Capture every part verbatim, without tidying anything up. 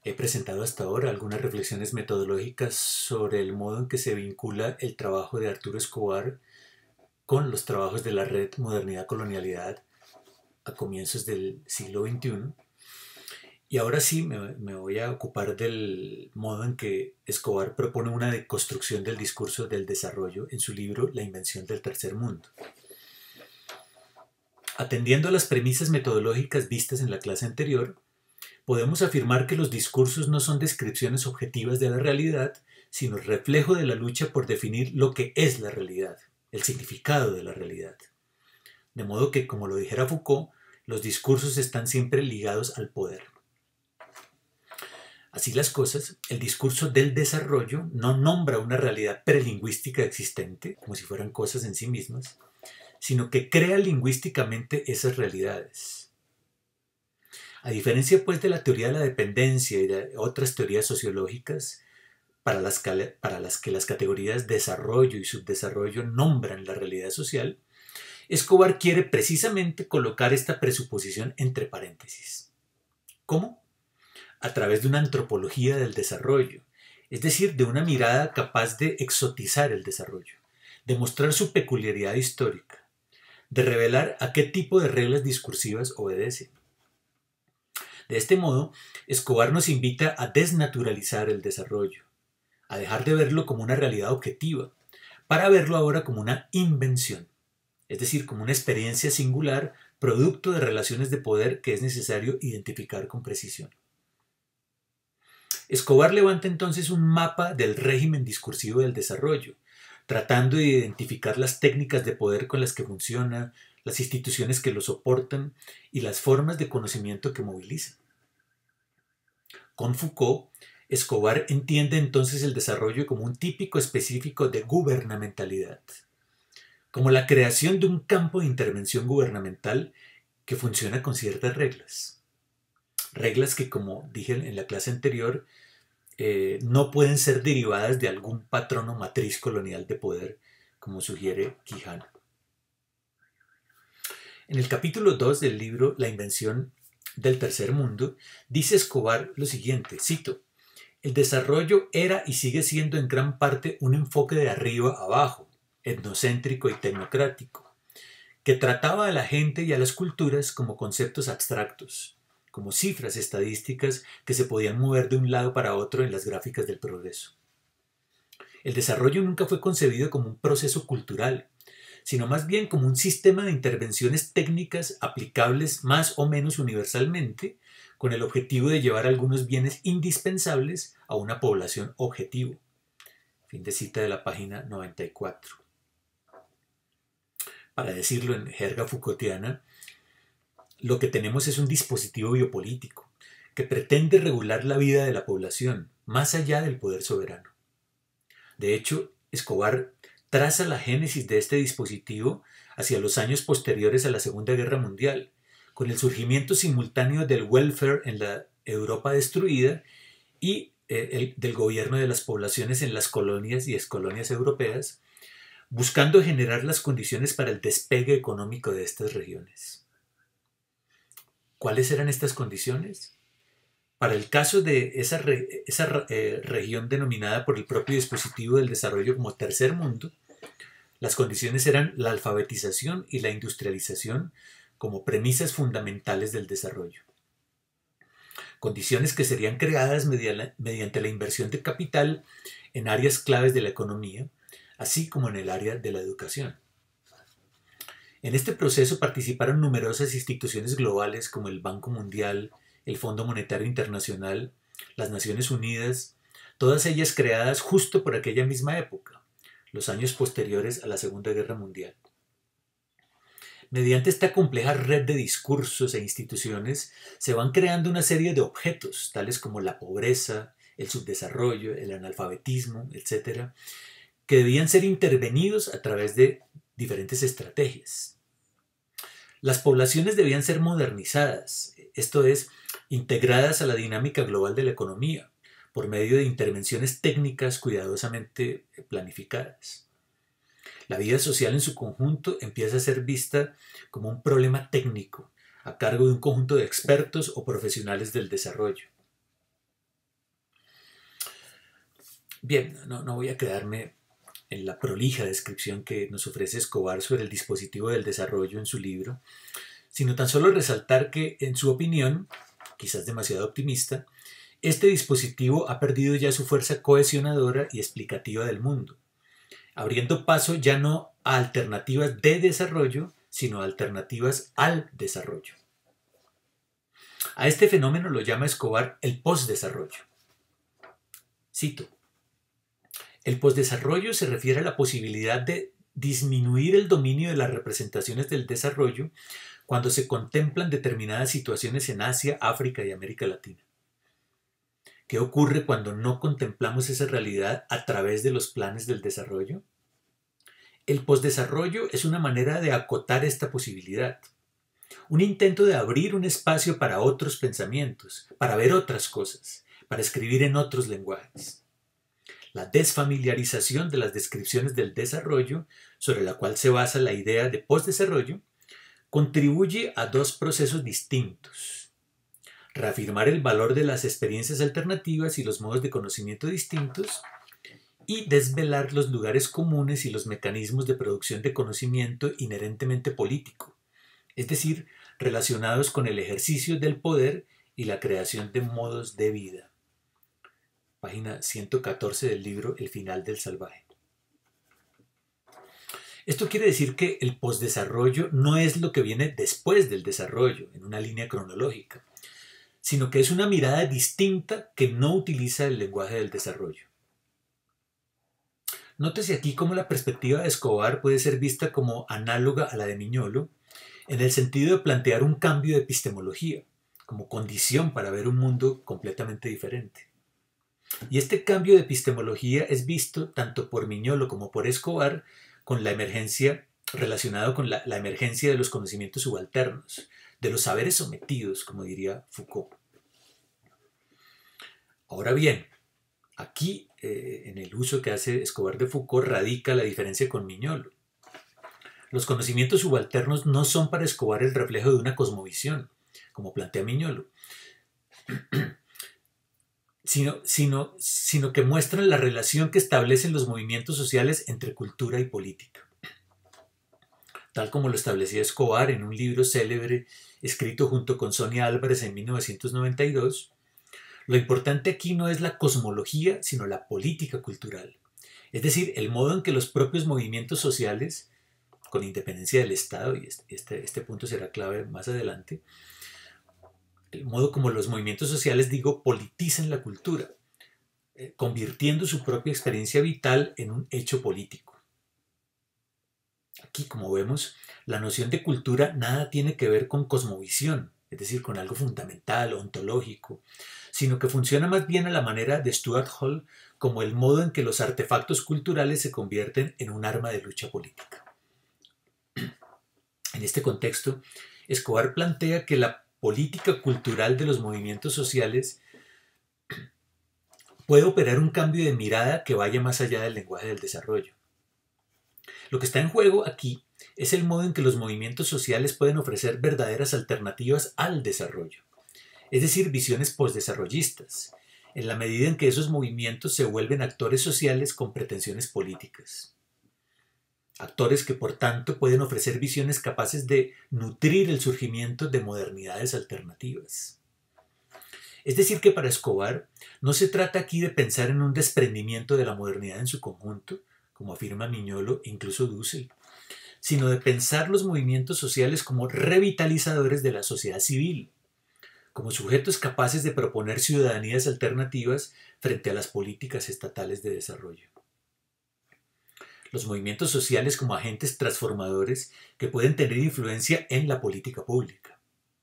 He presentado hasta ahora algunas reflexiones metodológicas sobre el modo en que se vincula el trabajo de Arturo Escobar con los trabajos de la red Modernidad-Colonialidad a comienzos del siglo veintiuno. Y ahora sí me, me voy a ocupar del modo en que Escobar propone una deconstrucción del discurso del desarrollo en su libro La invención del tercer mundo. Atendiendo a las premisas metodológicas vistas en la clase anterior, podemos afirmar que los discursos no son descripciones objetivas de la realidad, sino reflejo de la lucha por definir lo que es la realidad, el significado de la realidad. De modo que, como lo dijera Foucault, los discursos están siempre ligados al poder. Así las cosas, el discurso del desarrollo no nombra una realidad prelingüística existente, como si fueran cosas en sí mismas, sino que crea lingüísticamente esas realidades. A diferencia pues de la teoría de la dependencia y de otras teorías sociológicas, para las, que, para las que las categorías desarrollo y subdesarrollo nombran la realidad social, Escobar quiere precisamente colocar esta presuposición entre paréntesis. ¿Cómo? A través de una antropología del desarrollo, es decir, de una mirada capaz de exotizar el desarrollo, de mostrar su peculiaridad histórica, de revelar a qué tipo de reglas discursivas obedece. De este modo, Escobar nos invita a desnaturalizar el desarrollo, a dejar de verlo como una realidad objetiva, para verlo ahora como una invención, es decir, como una experiencia singular, producto de relaciones de poder que es necesario identificar con precisión. Escobar levanta entonces un mapa del régimen discursivo del desarrollo, tratando de identificar las técnicas de poder con las que funciona, las instituciones que lo soportan y las formas de conocimiento que movilizan. Con Foucault, Escobar entiende entonces el desarrollo como un típico específico de gubernamentalidad, como la creación de un campo de intervención gubernamental que funciona con ciertas reglas. Reglas que, como dije en la clase anterior, eh, no pueden ser derivadas de algún patrón o matriz colonial de poder, como sugiere Quijano. En el capítulo dos del libro La invención del tercer mundo, dice Escobar lo siguiente, cito: el desarrollo era y sigue siendo en gran parte un enfoque de arriba abajo, etnocéntrico y tecnocrático, que trataba a la gente y a las culturas como conceptos abstractos, como cifras estadísticas que se podían mover de un lado para otro en las gráficas del progreso. El desarrollo nunca fue concebido como un proceso cultural, sino más bien como un sistema de intervenciones técnicas aplicables más o menos universalmente, con el objetivo de llevar algunos bienes indispensables a una población objetivo. Fin de cita de la página noventa y cuatro. Para decirlo en jerga Foucaultiana, lo que tenemos es un dispositivo biopolítico que pretende regular la vida de la población, más allá del poder soberano. De hecho, Escobar traza la génesis de este dispositivo hacia los años posteriores a la Segunda Guerra Mundial, con el surgimiento simultáneo del welfare en la Europa destruida y eh, el, del gobierno de las poblaciones en las colonias y excolonias europeas, buscando generar las condiciones para el despegue económico de estas regiones. ¿Cuáles eran estas condiciones? Para el caso de esa, re, esa eh, región denominada por el propio dispositivo del desarrollo como tercer mundo, las condiciones eran la alfabetización y la industrialización como premisas fundamentales del desarrollo. Condiciones que serían creadas mediante la inversión de capital en áreas claves de la economía, así como en el área de la educación. En este proceso participaron numerosas instituciones globales como el Banco Mundial, el Fondo Monetario Internacional, las Naciones Unidas, todas ellas creadas justo por aquella misma época, los años posteriores a la Segunda Guerra Mundial. Mediante esta compleja red de discursos e instituciones se van creando una serie de objetos, tales como la pobreza, el subdesarrollo, el analfabetismo, etcétera, que debían ser intervenidos a través de diferentes estrategias. Las poblaciones debían ser modernizadas, esto es, integradas a la dinámica global de la economía, por medio de intervenciones técnicas cuidadosamente planificadas. La vida social en su conjunto empieza a ser vista como un problema técnico, a cargo de un conjunto de expertos o profesionales del desarrollo. Bien, no, no voy a quedarme en la prolija descripción que nos ofrece Escobar sobre el dispositivo del desarrollo en su libro, sino tan solo resaltar que, en su opinión, quizás demasiado optimista, este dispositivo ha perdido ya su fuerza cohesionadora y explicativa del mundo, abriendo paso ya no a alternativas de desarrollo, sino a alternativas al desarrollo. A este fenómeno lo llama Escobar el postdesarrollo. Cito: el postdesarrollo se refiere a la posibilidad de disminuir el dominio de las representaciones del desarrollo cuando se contemplan determinadas situaciones en Asia, África y América Latina. ¿Qué ocurre cuando no contemplamos esa realidad a través de los planes del desarrollo? El postdesarrollo es una manera de acotar esta posibilidad, un intento de abrir un espacio para otros pensamientos, para ver otras cosas, para escribir en otros lenguajes. La desfamiliarización de las descripciones del desarrollo, sobre la cual se basa la idea de postdesarrollo, contribuye a dos procesos distintos: reafirmar el valor de las experiencias alternativas y los modos de conocimiento distintos, y desvelar los lugares comunes y los mecanismos de producción de conocimiento inherentemente político, es decir, relacionados con el ejercicio del poder y la creación de modos de vida. Página ciento catorce del libro El final del salvaje. Esto quiere decir que el postdesarrollo no es lo que viene después del desarrollo, en una línea cronológica, sino que es una mirada distinta que no utiliza el lenguaje del desarrollo. Nótese aquí cómo la perspectiva de Escobar puede ser vista como análoga a la de Miñolo, en el sentido de plantear un cambio de epistemología, como condición para ver un mundo completamente diferente. Y este cambio de epistemología es visto tanto por Miñolo como por Escobar con la emergencia, relacionado con la, la emergencia de los conocimientos subalternos, de los saberes sometidos, como diría Foucault. Ahora bien, aquí, eh, en el uso que hace Escobar de Foucault, radica la diferencia con Miñolo. Los conocimientos subalternos no son para Escobar el reflejo de una cosmovisión, como plantea Miñolo, sino, sino, sino que muestran la relación que establecen los movimientos sociales entre cultura y política. Tal como lo establecía Escobar en un libro célebre escrito junto con Sonia Álvarez en mil novecientos noventa y dos, lo importante aquí no es la cosmología, sino la política cultural, es decir, el modo en que los propios movimientos sociales, con independencia del Estado, y este, este punto será clave más adelante, el modo como los movimientos sociales, digo, politizan la cultura, eh, convirtiendo su propia experiencia vital en un hecho político. Aquí, como vemos, la noción de cultura nada tiene que ver con cosmovisión, es decir, con algo fundamental, ontológico, sino que funciona más bien a la manera de Stuart Hall como el modo en que los artefactos culturales se convierten en un arma de lucha política. En este contexto, Escobar plantea que la política cultural de los movimientos sociales puede operar un cambio de mirada que vaya más allá del lenguaje del desarrollo. Lo que está en juego aquí es el modo en que los movimientos sociales pueden ofrecer verdaderas alternativas al desarrollo, es decir, visiones postdesarrollistas, en la medida en que esos movimientos se vuelven actores sociales con pretensiones políticas. Actores que, por tanto, pueden ofrecer visiones capaces de nutrir el surgimiento de modernidades alternativas. Es decir, que para Escobar no se trata aquí de pensar en un desprendimiento de la modernidad en su conjunto, como afirma Miñolo e incluso Dussel, sino de pensar los movimientos sociales como revitalizadores de la sociedad civil, como sujetos capaces de proponer ciudadanías alternativas frente a las políticas estatales de desarrollo. Los movimientos sociales como agentes transformadores que pueden tener influencia en la política pública.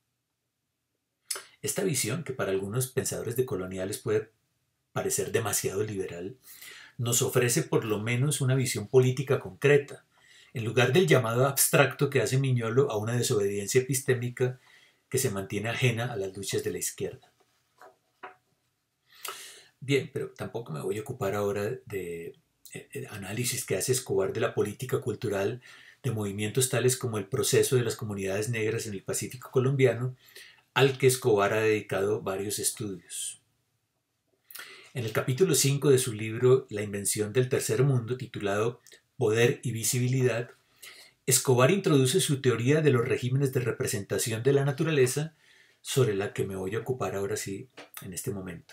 Esta visión, que para algunos pensadores decoloniales puede parecer demasiado liberal, nos ofrece por lo menos una visión política concreta, en lugar del llamado abstracto que hace Miñolo a una desobediencia epistémica que se mantiene ajena a las luchas de la izquierda. Bien, pero tampoco me voy a ocupar ahora de eh, análisis que hace Escobar de la política cultural de movimientos tales como el proceso de las comunidades negras en el Pacífico colombiano, al que Escobar ha dedicado varios estudios. En el capítulo cinco de su libro La invención del tercer mundo, titulado Poder y visibilidad, Escobar introduce su teoría de los regímenes de representación de la naturaleza, sobre la que me voy a ocupar ahora sí en este momento.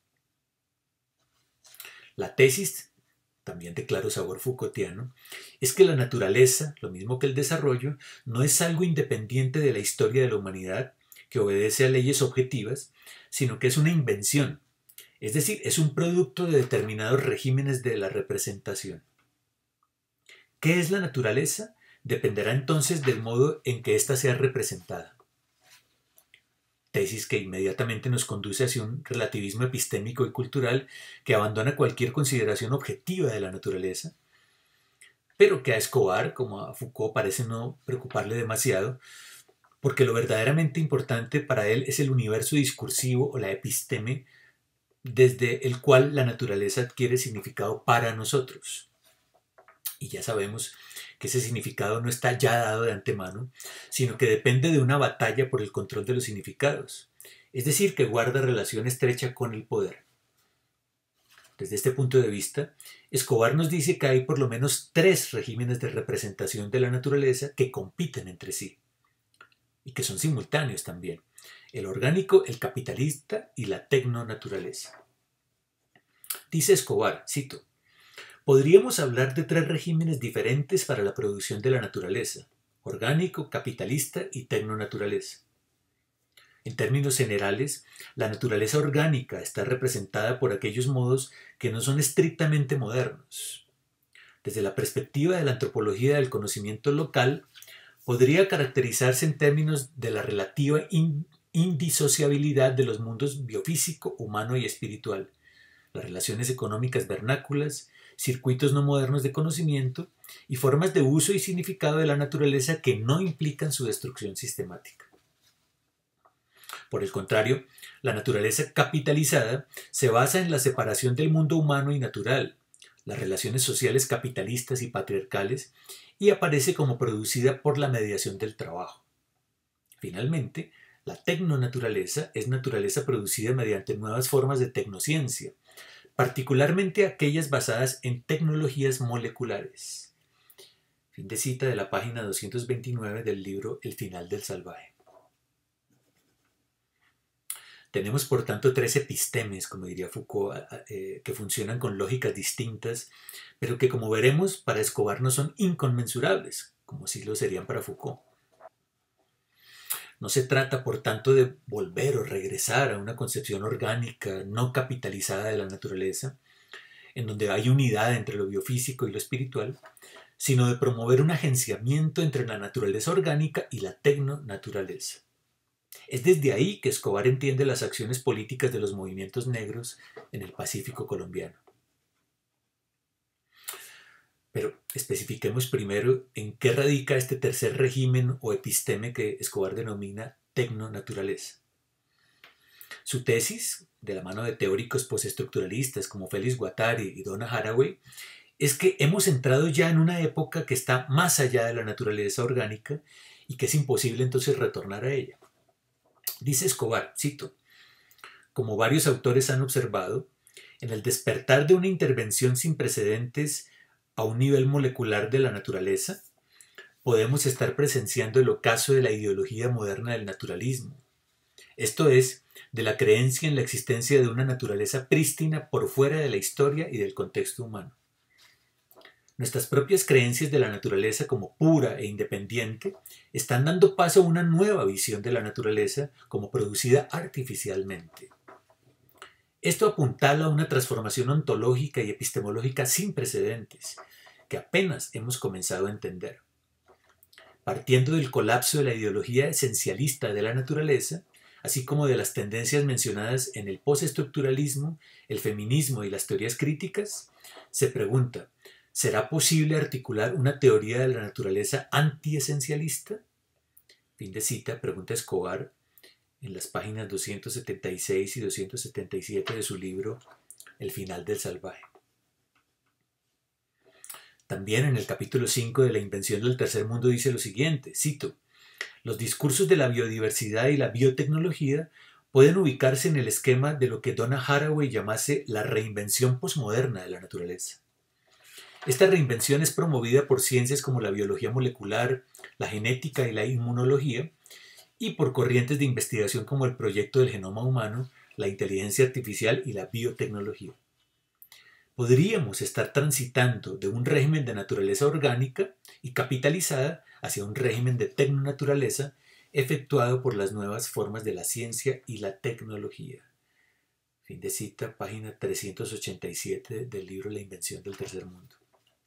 La tesis, también de claro sabor Foucaultiano, es que la naturaleza, lo mismo que el desarrollo, no es algo independiente de la historia de la humanidad que obedece a leyes objetivas, sino que es una invención, es decir, es un producto de determinados regímenes de la representación. ¿Qué es la naturaleza? Dependerá entonces del modo en que ésta sea representada. Tesis que inmediatamente nos conduce hacia un relativismo epistémico y cultural que abandona cualquier consideración objetiva de la naturaleza, pero que a Escobar, como a Foucault, parece no preocuparle demasiado, porque lo verdaderamente importante para él es el universo discursivo o la episteme desde el cual la naturaleza adquiere significado para nosotros. Y ya sabemos que ese significado no está ya dado de antemano, sino que depende de una batalla por el control de los significados, es decir, que guarda relación estrecha con el poder. Desde este punto de vista, Escobar nos dice que hay por lo menos tres regímenes de representación de la naturaleza que compiten entre sí, y que son simultáneos también: el orgánico, el capitalista y la tecnonaturaleza. Dice Escobar, cito: podríamos hablar de tres regímenes diferentes para la producción de la naturaleza: orgánico, capitalista y tecnonaturaleza. En términos generales, la naturaleza orgánica está representada por aquellos modos que no son estrictamente modernos. Desde la perspectiva de la antropología del conocimiento local, podría caracterizarse en términos de la relativa indisociabilidad de los mundos biofísico, humano y espiritual, las relaciones económicas vernáculas, circuitos no modernos de conocimiento y formas de uso y significado de la naturaleza que no implican su destrucción sistemática. Por el contrario, la naturaleza capitalizada se basa en la separación del mundo humano y natural, las relaciones sociales capitalistas y patriarcales, y aparece como producida por la mediación del trabajo. Finalmente, la tecnonaturaleza es naturaleza producida mediante nuevas formas de tecnociencia, particularmente aquellas basadas en tecnologías moleculares. Fin de cita de la página doscientos veintinueve del libro El final del salvaje. Tenemos, por tanto, tres epistemes, como diría Foucault, eh, que funcionan con lógicas distintas, pero que, como veremos, para Escobar no son inconmensurables, como sí lo serían para Foucault. No se trata, por tanto, de volver o regresar a una concepción orgánica, no capitalizada de la naturaleza, en donde hay unidad entre lo biofísico y lo espiritual, sino de promover un agenciamiento entre la naturaleza orgánica y la tecnonaturaleza. Es desde ahí que Escobar entiende las acciones políticas de los movimientos negros en el Pacífico colombiano. Pero especifiquemos primero en qué radica este tercer régimen o episteme que Escobar denomina tecnonaturaleza. Su tesis, de la mano de teóricos postestructuralistas como Félix Guattari y Donna Haraway, es que hemos entrado ya en una época que está más allá de la naturaleza orgánica y que es imposible entonces retornar a ella. Dice Escobar, cito: como varios autores han observado, en el despertar de una intervención sin precedentes a un nivel molecular de la naturaleza, podemos estar presenciando el ocaso de la ideología moderna del naturalismo, esto es, de la creencia en la existencia de una naturaleza prístina por fuera de la historia y del contexto humano. Nuestras propias creencias de la naturaleza como pura e independiente están dando paso a una nueva visión de la naturaleza como producida artificialmente. Esto apuntala a una transformación ontológica y epistemológica sin precedentes, que apenas hemos comenzado a entender. Partiendo del colapso de la ideología esencialista de la naturaleza, así como de las tendencias mencionadas en el postestructuralismo, el feminismo y las teorías críticas, se pregunta: ¿será posible articular una teoría de la naturaleza antiesencialista? Fin de cita, pregunta Escobar en las páginas doscientos setenta y seis y doscientos setenta y siete de su libro El final del salvaje. También en el capítulo cinco de La invención del tercer mundo dice lo siguiente, cito: los discursos de la biodiversidad y la biotecnología pueden ubicarse en el esquema de lo que Donna Haraway llamase la reinvención posmoderna de la naturaleza. Esta reinvención es promovida por ciencias como la biología molecular, la genética y la inmunología, y por corrientes de investigación como el proyecto del genoma humano, la inteligencia artificial y la biotecnología. Podríamos estar transitando de un régimen de naturaleza orgánica y capitalizada hacia un régimen de tecnonaturaleza efectuado por las nuevas formas de la ciencia y la tecnología. Fin de cita, página trescientos ochenta y siete del libro La invención del tercer mundo.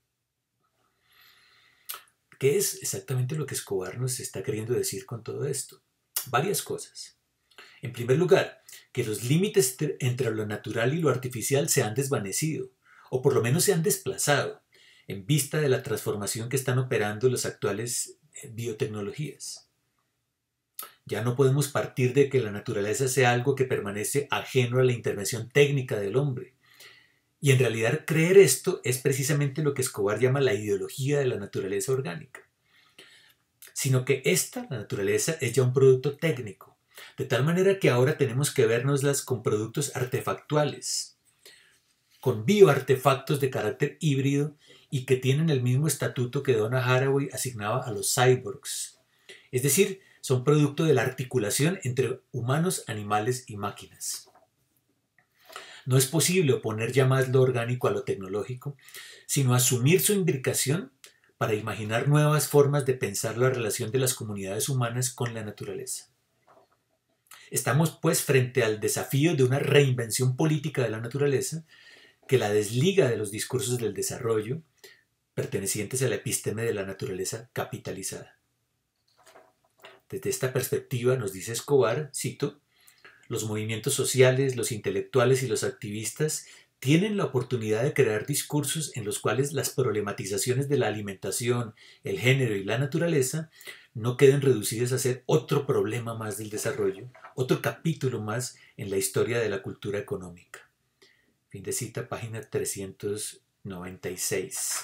¿Qué es exactamente lo que Escobar nos está queriendo decir con todo esto? Varias cosas. En primer lugar, que los límites entre lo natural y lo artificial se han desvanecido, o por lo menos se han desplazado, en vista de la transformación que están operando las actuales biotecnologías. Ya no podemos partir de que la naturaleza sea algo que permanece ajeno a la intervención técnica del hombre. Y en realidad creer esto es precisamente lo que Escobar llama la ideología de la naturaleza orgánica. Sino que esta, la naturaleza, es ya un producto técnico, de tal manera que ahora tenemos que vernoslas con productos artefactuales, con bioartefactos de carácter híbrido y que tienen el mismo estatuto que Donna Haraway asignaba a los cyborgs. Es decir, son producto de la articulación entre humanos, animales y máquinas. No es posible oponer ya más lo orgánico a lo tecnológico, sino asumir su imbricación para imaginar nuevas formas de pensar la relación de las comunidades humanas con la naturaleza. Estamos pues frente al desafío de una reinvención política de la naturaleza que la desliga de los discursos del desarrollo pertenecientes a la episteme de la naturaleza capitalizada. Desde esta perspectiva nos dice Escobar, cito, los movimientos sociales, los intelectuales y los activistas tienen la oportunidad de crear discursos en los cuales las problematizaciones de la alimentación, el género y la naturaleza no queden reducidas a ser otro problema más del desarrollo, otro capítulo más en la historia de la cultura económica. Fin de cita, página trescientos noventa y seis.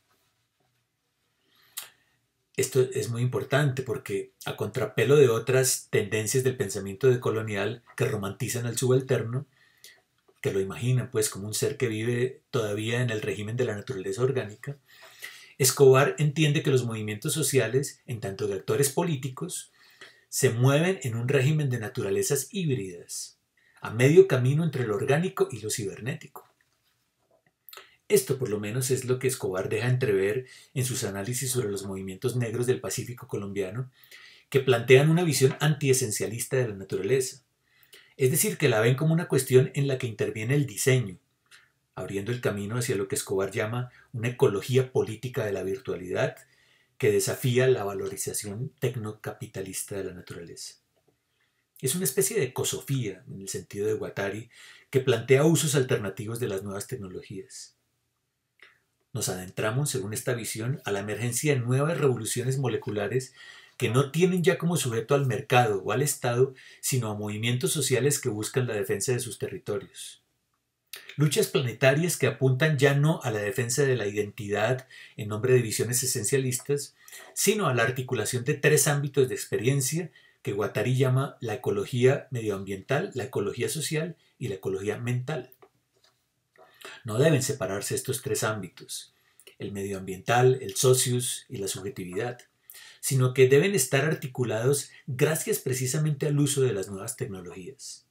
Esto es muy importante porque, a contrapelo de otras tendencias del pensamiento decolonial que romantizan al subalterno, que lo imaginan pues como un ser que vive todavía en el régimen de la naturaleza orgánica, Escobar entiende que los movimientos sociales, en tanto que actores políticos, se mueven en un régimen de naturalezas híbridas, a medio camino entre lo orgánico y lo cibernético. Esto por lo menos es lo que Escobar deja entrever en sus análisis sobre los movimientos negros del Pacífico colombiano, que plantean una visión antiesencialista de la naturaleza. Es decir, que la ven como una cuestión en la que interviene el diseño, abriendo el camino hacia lo que Escobar llama una ecología política de la virtualidad que desafía la valorización tecnocapitalista de la naturaleza. Es una especie de ecosofía, en el sentido de Guattari, que plantea usos alternativos de las nuevas tecnologías. Nos adentramos, según esta visión, a la emergencia de nuevas revoluciones moleculares que no tienen ya como sujeto al mercado o al Estado, sino a movimientos sociales que buscan la defensa de sus territorios. Luchas planetarias que apuntan ya no a la defensa de la identidad en nombre de visiones esencialistas, sino a la articulación de tres ámbitos de experiencia que Guattari llama la ecología medioambiental, la ecología social y la ecología mental. No deben separarse estos tres ámbitos, el medioambiental, el socius y la subjetividad, sino que deben estar articulados gracias precisamente al uso de las nuevas tecnologías.